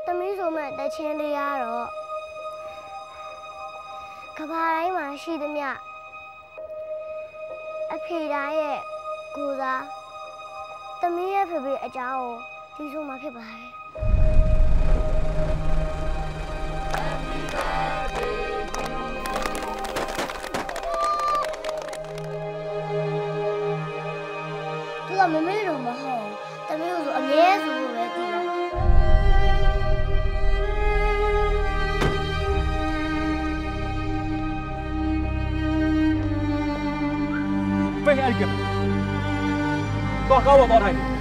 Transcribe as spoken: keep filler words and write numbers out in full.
သမီးဆိုမဲ့တချင်းလေးရတော့ကဘာတိုင်းမှာရှိသမျှအဖေတိုင်းရဲ့ကိုစားသမီးရဲ့ဖေဖေအကြောင်းကိုဒီဆိုမှဖြစ်ပါတယ်သူကမမေ့လို့မဟုတ်သမီးကိုဆိုအမြဲဆိုလို့ပဲတည်တယ်ไปไอ้เก็บตัวเขาว่าตัวไทย